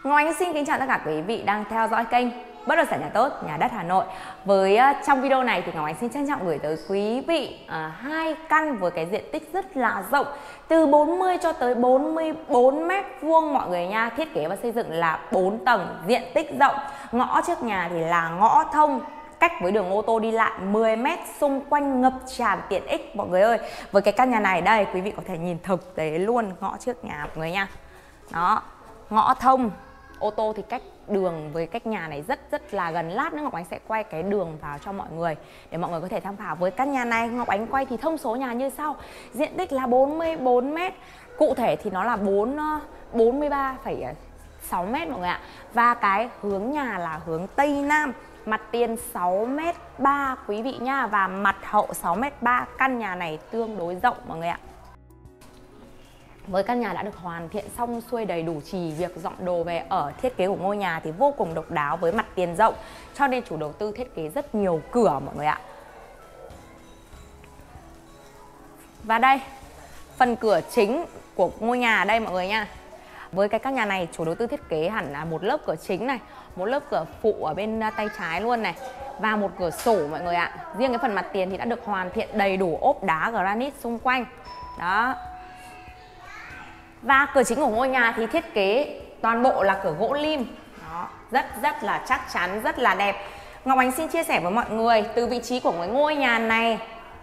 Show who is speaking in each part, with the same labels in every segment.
Speaker 1: Ngọc Ánh xin kính chào tất cả quý vị đang theo dõi kênh Bất động sản nhà tốt, nhà đất Hà Nội. Trong video này thì Ngọc Ánh xin trân trọng gửi tới quý vị hai căn với cái diện tích rất là rộng, từ 40 cho tới 44 mét vuông mọi người nha. Thiết kế và xây dựng là 4 tầng, diện tích rộng. Ngõ trước nhà thì là ngõ thông, cách với đường ô tô đi lại 10 mét, xung quanh ngập tràn tiện ích mọi người ơi. Với cái căn nhà này đây, quý vị có thể nhìn thực tế luôn ngõ trước nhà mọi người nha. Đó, ngõ thông, ô tô thì cách đường với cách nhà này rất là gần. Lát nữa Ngọc Ánh sẽ quay cái đường vào cho mọi người để mọi người có thể tham khảo. Với căn nhà này Ngọc Ánh quay thì thông số nhà như sau: diện tích là 44 mét, cụ thể thì nó là 43,6 mét mọi người ạ. Và cái hướng nhà là hướng Tây Nam, mặt tiền 6m3 quý vị nha, và mặt hậu 6m3. Căn nhà này tương đối rộng mọi người ạ. Với căn nhà đã được hoàn thiện xong xuôi đầy đủ, chỉ việc dọn đồ về ở. Thiết kế của ngôi nhà thì vô cùng độc đáo với mặt tiền rộng, cho nên chủ đầu tư thiết kế rất nhiều cửa mọi người ạ. Và đây, phần cửa chính của ngôi nhà đây mọi người nha. Với cái căn nhà này chủ đầu tư thiết kế hẳn là một lớp cửa chính này, một lớp cửa phụ ở bên tay trái luôn này, và một cửa sổ mọi người ạ. Riêng cái phần mặt tiền thì đã được hoàn thiện đầy đủ ốp đá granite xung quanh. Đó. Và cửa chính của ngôi nhà thì thiết kế toàn bộ là cửa gỗ lim. Đó, rất là chắc chắn, rất là đẹp. Ngọc Ánh xin chia sẻ với mọi người, từ vị trí của ngôi nhà này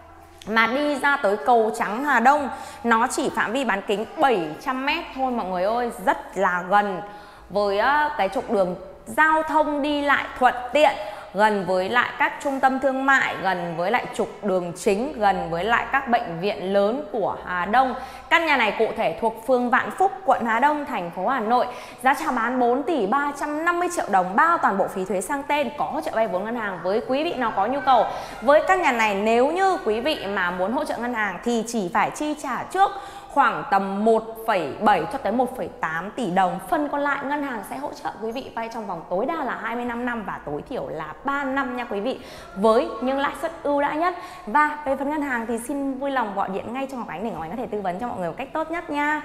Speaker 1: mà đi ra tới cầu Trắng Hà Đông, nó chỉ phạm vi bán kính 700 m thôi mọi người ơi, rất là gần. Với cái trục đường giao thông đi lại thuận tiện, gần với lại các trung tâm thương mại, gần với lại trục đường chính, gần với lại các bệnh viện lớn của Hà Đông. Căn nhà này cụ thể thuộc phường Vạn Phúc, quận Hà Đông, thành phố Hà Nội. Giá chào bán 4 tỷ 350 triệu đồng, bao toàn bộ phí thuế sang tên, có hỗ trợ vay vốn ngân hàng với quý vị nào có nhu cầu. Với căn nhà này nếu như quý vị mà muốn hỗ trợ ngân hàng thì chỉ phải chi trả trước khoảng tầm 1,7 cho tới 1,8 tỷ đồng. Phần còn lại ngân hàng sẽ hỗ trợ quý vị vay trong vòng tối đa là 25 năm và tối thiểu là 3 năm nha quý vị, với những lãi suất ưu đãi nhất. Và về phần ngân hàng thì xin vui lòng gọi điện ngay cho Ngọc Ánh để Ngọc Ánh có thể tư vấn cho mọi người một cách tốt nhất nha.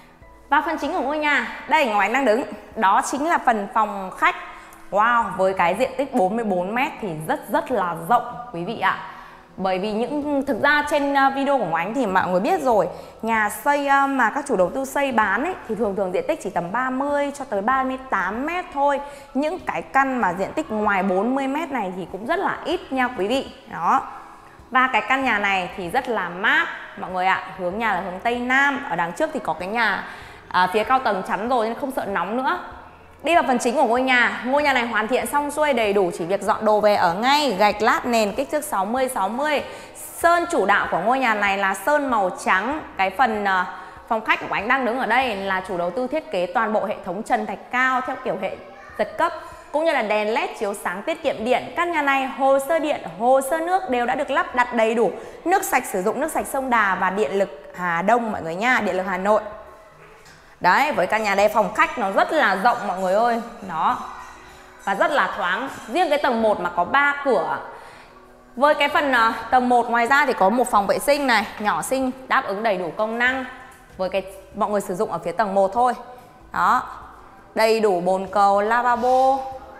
Speaker 1: Và phần chính của ngôi nhà, đây Ngọc Ánh đang đứng, đó chính là phần phòng khách. Wow, với cái diện tích 44 mét thì rất là rộng quý vị ạ. Bởi vì thực ra trên video của Ngọc Ánh thì mọi người biết rồi, nhà xây mà các chủ đầu tư xây bán ấy, thì thường diện tích chỉ tầm 30 cho tới 38 mét thôi. Những cái căn mà diện tích ngoài 40 mét này thì cũng rất là ít nha quý vị. Đó. Và cái căn nhà này thì rất là mát mọi người ạ. Hướng nhà là hướng Tây Nam. Ở đằng trước thì có cái nhà phía cao tầng chắn rồi nên không sợ nóng nữa. Đi vào phần chính của ngôi nhà. Ngôi nhà này hoàn thiện xong xuôi đầy đủ, chỉ việc dọn đồ về ở ngay. Gạch lát nền kích thước 60-60. Sơn chủ đạo của ngôi nhà này là sơn màu trắng. Cái phần phòng khách của anh đang đứng ở đây là chủ đầu tư thiết kế toàn bộ hệ thống trần thạch cao theo kiểu hệ giật cấp, cũng như là đèn led chiếu sáng tiết kiệm điện. Căn nhà này hồ sơ điện, hồ sơ nước đều đã được lắp đặt đầy đủ. Nước sạch sử dụng nước sạch sông Đà và điện lực Hà Đông mọi người nha, điện lực Hà Nội. Đấy, với căn nhà đây phòng khách nó rất là rộng mọi người ơi. Đó. Và rất là thoáng. Riêng cái tầng 1 mà có 3 cửa. Với cái phần tầng 1 ngoài ra thì có một phòng vệ sinh này, nhỏ xinh, đáp ứng đầy đủ công năng. Với cái mọi người sử dụng ở phía tầng 1 thôi. Đó. Đầy đủ bồn cầu, lavabo.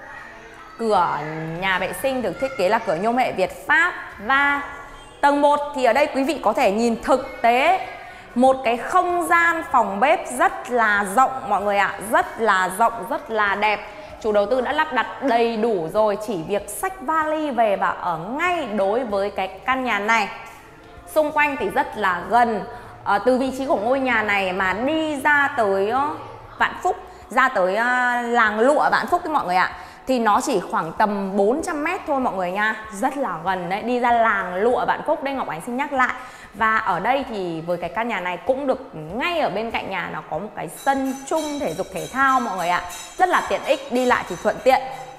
Speaker 1: Cửa nhà vệ sinh được thiết kế là cửa nhôm hệ Việt Pháp. Và tầng 1 thì ở đây quý vị có thể nhìn thực tế một cái không gian phòng bếp rất là rộng mọi người ạ. Rất là rộng, rất là đẹp. Chủ đầu tư đã lắp đặt đầy đủ rồi, chỉ việc xách vali về và ở ngay đối với cái căn nhà này. Xung quanh thì rất là gần. Từ vị trí của ngôi nhà này mà đi ra tới Vạn Phúc, ra tới làng lụa Vạn Phúc mọi người ạ, thì nó chỉ khoảng tầm 400 mét thôi mọi người nha. Rất là gần đấy, đi ra làng lụa Vạn Phúc. Đây Ngọc Ánh xin nhắc lại. Và ở đây thì với cái căn nhà này cũng được, ngay ở bên cạnh nhà nó có một cái sân chung thể dục thể thao mọi người ạ. Rất là tiện ích, đi lại thì thuận tiện.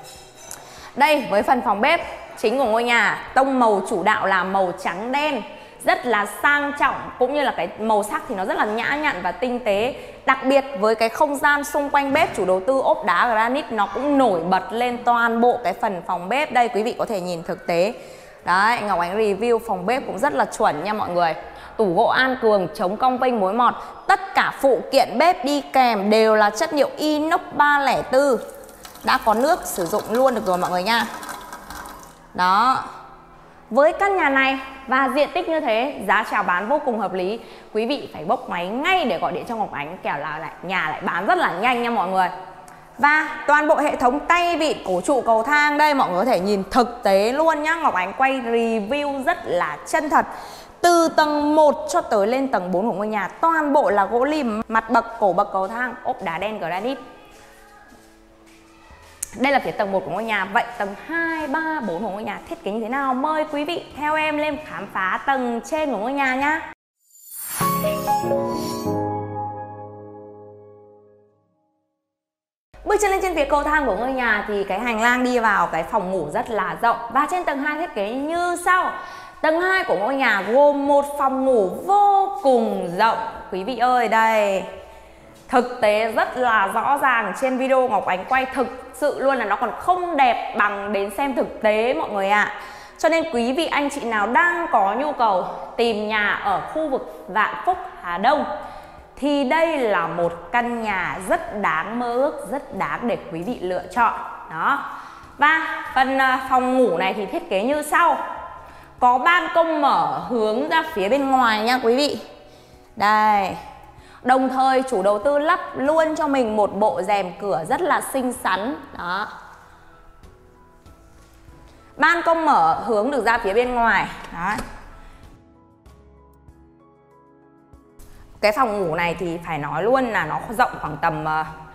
Speaker 1: Đây với phần phòng bếp chính của ngôi nhà, tông màu chủ đạo là màu trắng đen, rất là sang trọng, cũng như là cái màu sắc thì nó rất là nhã nhặn và tinh tế. Đặc biệt với cái không gian xung quanh bếp, chủ đầu tư ốp đá granite nó cũng nổi bật lên toàn bộ cái phần phòng bếp. Đây quý vị có thể nhìn thực tế. Đấy, Ngọc Ánh review phòng bếp cũng rất là chuẩn nha mọi người. tủ gỗ An Cường, chống cong vênh mối mọt. Tất cả phụ kiện bếp đi kèm đều là chất liệu inox 304. Đã có nước sử dụng luôn được rồi mọi người nha. Đó. Với căn nhà này và diện tích như thế, giá chào bán vô cùng hợp lý. Quý vị phải bốc máy ngay để gọi điện cho Ngọc Ánh, kẻo là nhà lại bán rất là nhanh nha mọi người. Và toàn bộ hệ thống tay vịn, cổ trụ, cầu thang đây mọi người có thể nhìn thực tế luôn nhá. Ngọc Ánh quay review rất là chân thật. Từ tầng 1 cho tới lên tầng 4 của ngôi nhà toàn bộ là gỗ lim, mặt bậc, cổ bậc, cầu thang ốp đá đen granite. Đây là phía tầng 1 của ngôi nhà. Vậy tầng 2, 3, 4 của ngôi nhà thiết kế như thế nào? Mời quý vị theo em lên khám phá tầng trên của ngôi nhà nhá. Bước chân lên trên phía cầu thang của ngôi nhà thì cái hành lang đi vào cái phòng ngủ rất là rộng. Và trên tầng 2 thiết kế như sau. Tầng 2 của ngôi nhà gồm một phòng ngủ vô cùng rộng. Quý vị ơi, đây. Thực tế rất là rõ ràng, trên video Ngọc Ánh quay thực sự luôn là nó còn không đẹp bằng đến xem thực tế mọi người ạ. Cho nên quý vị anh chị nào đang có nhu cầu tìm nhà ở khu vực Vạn Phúc, Hà Đông thì đây là một căn nhà rất đáng mơ ước, rất đáng để quý vị lựa chọn. Đó. Và phần phòng ngủ này thì thiết kế như sau. Có ban công mở hướng ra phía bên ngoài nha quý vị. Đây. Đồng thời chủ đầu tư lắp luôn cho mình một bộ rèm cửa rất là xinh xắn. Đó. Ban công mở hướng được ra phía bên ngoài. Đó. Cái phòng ngủ này thì phải nói luôn là nó rộng khoảng tầm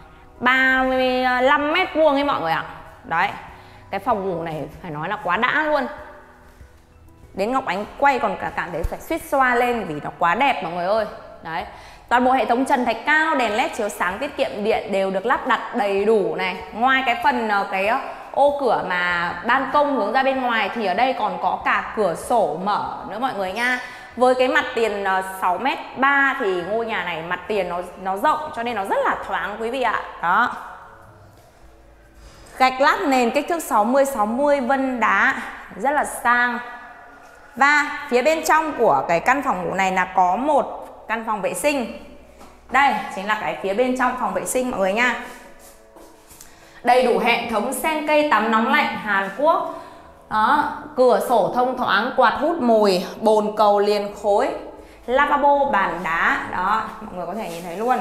Speaker 1: 35 mét vuông ấy mọi người ạ. Đấy. Cái phòng ngủ này phải nói là quá đã luôn. Đến Ngọc Ánh quay còn cảm thấy phải suýt xoa lên vì nó quá đẹp mọi người ơi. Đấy. Toàn bộ hệ thống trần thạch cao, đèn led chiếu sáng tiết kiệm điện đều được lắp đặt đầy đủ này. Ngoài cái phần cái ô cửa mà ban công hướng ra bên ngoài thì ở đây còn có cả cửa sổ mở nữa mọi người nha. Với cái mặt tiền 6m3 thì ngôi nhà này mặt tiền nó rộng cho nên nó rất là thoáng quý vị ạ. Đó. Gạch lát nền kích thước 60-60 vân đá rất là sang. Và phía bên trong của cái căn phòng ngủ này là có một căn phòng vệ sinh. Đây chính là cái phía bên trong phòng vệ sinh mọi người nha. Đầy đủ hệ thống sen cây tắm nóng lạnh Hàn Quốc. Đó, cửa sổ thông thoáng, quạt hút mùi, bồn cầu liền khối, lavabo bàn đá. Đó, mọi người có thể nhìn thấy luôn.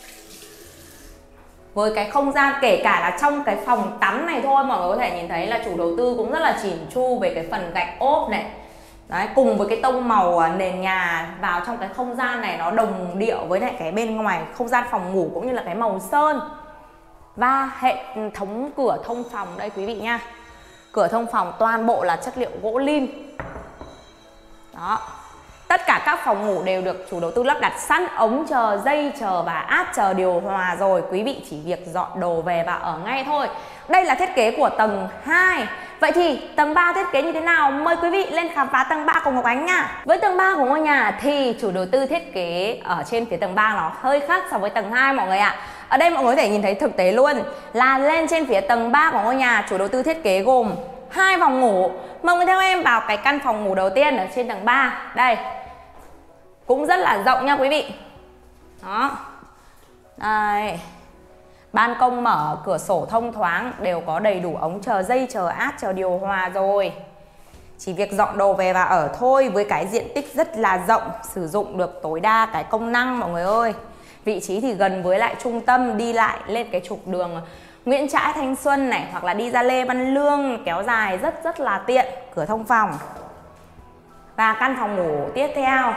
Speaker 1: Với cái không gian kể cả là trong cái phòng tắm này thôi, mọi người có thể nhìn thấy là chủ đầu tư cũng rất là chỉn chu về cái phần gạch ốp này. Đấy, cùng với cái tông màu nền nhà vào trong cái không gian này nó đồng điệu với lại cái bên ngoài không gian phòng ngủ cũng như là cái màu sơn. Và hệ thống cửa thông phòng đây quý vị nha. Cửa thông phòng toàn bộ là chất liệu gỗ lim. Đó. Tất cả các phòng ngủ đều được chủ đầu tư lắp đặt sẵn ống chờ, dây chờ và át chờ điều hòa rồi. Quý vị chỉ việc dọn đồ về và ở ngay thôi. Đây là thiết kế của tầng 2. Vậy thì tầng 3 thiết kế như thế nào? Mời quý vị lên khám phá tầng 3 của Ngọc Ánh nha. Với tầng 3 của ngôi nhà thì chủ đầu tư thiết kế ở trên phía tầng 3 nó hơi khác so với tầng 2 mọi người ạ. Ở đây mọi người có thể nhìn thấy thực tế luôn là lên trên phía tầng 3 của ngôi nhà chủ đầu tư thiết kế gồm 2 phòng ngủ. Mời người theo em vào cái căn phòng ngủ đầu tiên ở trên tầng 3. Đây. Cũng rất là rộng nha quý vị. Đó. Đây. Ban công mở, cửa sổ thông thoáng, đều có đầy đủ ống chờ, dây chờ, át chờ điều hòa rồi. Chỉ việc dọn đồ về và ở thôi. Với cái diện tích rất là rộng, sử dụng được tối đa cái công năng mọi người ơi. Vị trí thì gần với lại trung tâm, đi lại lên cái trục đường Nguyễn Trãi Thanh Xuân này, hoặc là đi ra Lê Văn Lương kéo dài rất là tiện. Cửa thông phòng. Và căn phòng ngủ tiếp theo.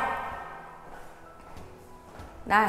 Speaker 1: Đây.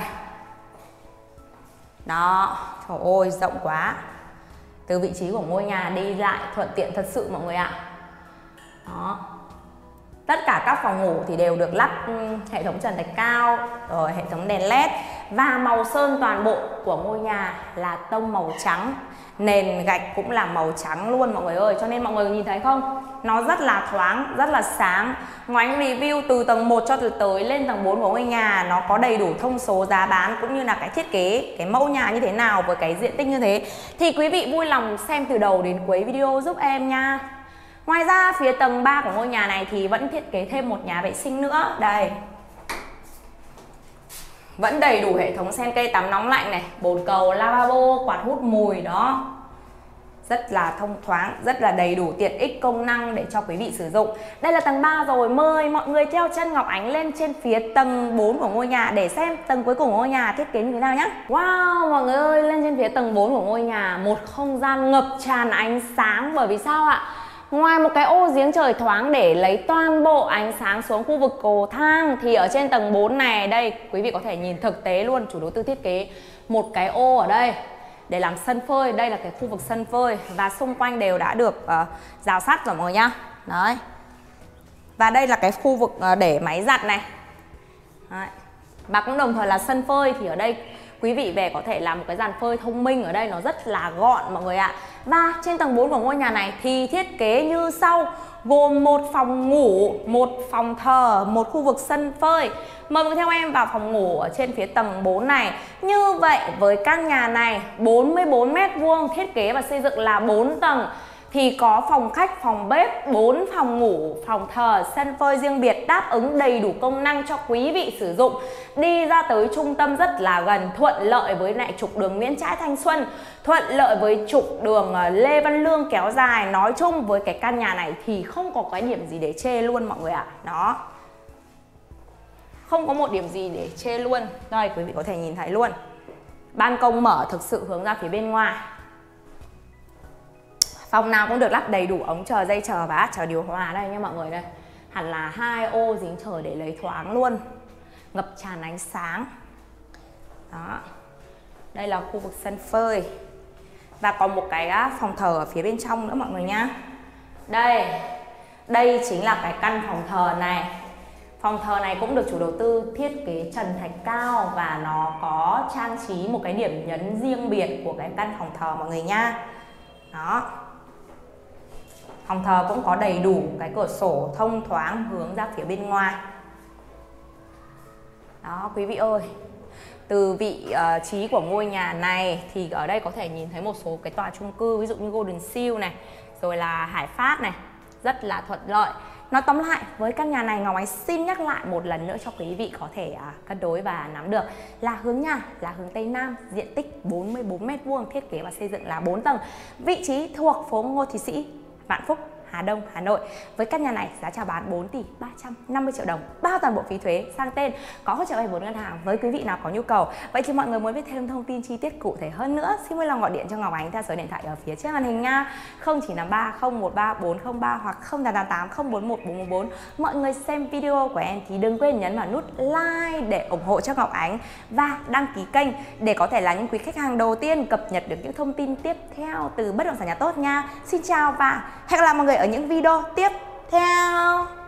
Speaker 1: Đó, trời ơi rộng quá. Từ vị trí của ngôi nhà đi lại thuận tiện thật sự mọi người ạ. Đó. Tất cả các phòng ngủ thì đều được lắp hệ thống trần thạch cao, rồi hệ thống đèn led. Và màu sơn toàn bộ của ngôi nhà là tông màu trắng. Nền gạch cũng là màu trắng luôn mọi người ơi. Cho nên mọi người nhìn thấy không? Nó rất là thoáng, rất là sáng. Ngoài anh review từ tầng 1 cho tới lên tầng 4 của ngôi nhà, nó có đầy đủ thông số giá bán cũng như là cái thiết kế, cái mẫu nhà như thế nào với cái diện tích như thế. Thì quý vị vui lòng xem từ đầu đến cuối video giúp em nha. Ngoài ra phía tầng 3 của ngôi nhà này thì vẫn thiết kế thêm một nhà vệ sinh nữa. Đây. Vẫn đầy đủ hệ thống sen cây tắm nóng lạnh này, bồn cầu, lavabo, quạt hút mùi đó. Rất là thông thoáng, rất là đầy đủ tiện ích công năng để cho quý vị sử dụng. Đây là tầng 3 rồi, mời mọi người theo chân Ngọc Ánh lên trên phía tầng 4 của ngôi nhà để xem tầng cuối cùng của ngôi nhà thiết kế như thế nào nhé. Wow, mọi người ơi, lên trên phía tầng 4 của ngôi nhà, một không gian ngập tràn ánh sáng. Bởi vì sao ạ? Ngoài một cái ô giếng trời thoáng để lấy toàn bộ ánh sáng xuống khu vực cầu thang, thì ở trên tầng 4 này, đây quý vị có thể nhìn thực tế luôn, chủ đầu tư thiết kế một cái ô ở đây để làm sân phơi. Đây là cái khu vực sân phơi và xung quanh đều đã được rào sắt rồi mọi người nhá. Đấy. Và đây là cái khu vực để máy giặt này. Đấy. Và cũng đồng thời là sân phơi, thì ở đây quý vị về có thể làm một cái dàn phơi thông minh ở đây, nó rất là gọn mọi người ạ. Và trên tầng 4 của ngôi nhà này thì thiết kế như sau, gồm một phòng ngủ, một phòng thờ, một khu vực sân phơi. Mời mọi người theo em vào phòng ngủ ở trên phía tầng 4 này. Như vậy với căn nhà này 44 m², thiết kế và xây dựng là 4 tầng, thì có phòng khách, phòng bếp, 4 phòng ngủ, phòng thờ, sân phơi riêng biệt, đáp ứng đầy đủ công năng cho quý vị sử dụng. Đi ra tới trung tâm rất là gần, thuận lợi với lại trục đường Nguyễn Trãi Thanh Xuân, thuận lợi với trục đường Lê Văn Lương kéo dài. Nói chung với cái căn nhà này thì không có cái điểm gì để chê luôn mọi người ạ. Đó, không có một điểm gì để chê luôn. Đây, quý vị có thể nhìn thấy luôn. Ban công mở thực sự hướng ra phía bên ngoài. Phòng nào cũng được lắp đầy đủ ống chờ, dây chờ và át chờ điều hòa đây nha mọi người. Đây hẳn là 2 ô giếng trời để lấy thoáng luôn, ngập tràn ánh sáng. Đó, đây là khu vực sân phơi. Và còn một cái phòng thờ ở phía bên trong nữa mọi người nhá. Đây chính là cái căn phòng thờ này. Phòng thờ này cũng được chủ đầu tư thiết kế trần thạch cao và nó có trang trí một cái điểm nhấn riêng biệt của cái căn phòng thờ mọi người nha. Đó, phòng thờ cũng có đầy đủ cái cửa sổ thông thoáng hướng ra phía bên ngoài. Đó quý vị ơi, từ vị trí của ngôi nhà này thì ở đây có thể nhìn thấy một số cái tòa chung cư, ví dụ như Golden Seal này, rồi là Hải Phát này, rất là thuận lợi. Nói tóm lại, với căn nhà này Ngọc Ánh xin nhắc lại một lần nữa cho quý vị có thể cân đối và nắm được là hướng nhà là hướng Tây Nam, diện tích 44 m², thiết kế và xây dựng là 4 tầng, vị trí thuộc phố Ngô Thị Sĩ, Vạn Phúc, Hà Đông, Hà Nội. Với căn nhà này giá chào bán 4 tỷ 350 triệu đồng, bao toàn bộ phí thuế, sang tên, có hỗ trợ vay vốn ngân hàng với quý vị nào có nhu cầu. Vậy thì mọi người muốn biết thêm thông tin chi tiết cụ thể hơn nữa, xin vui lòng gọi điện cho Ngọc Ánh theo số điện thoại ở phía trên màn hình nha, 0953 013 403 hoặc 0888 041 414. Mọi người xem video của em thì đừng quên nhấn vào nút like để ủng hộ cho Ngọc Ánh và đăng ký kênh để có thể là những quý khách hàng đầu tiên cập nhật được những thông tin tiếp theo từ bất động sản nhà tốt nha. Xin chào và hẹn gặp lại mọi người ở những video tiếp theo.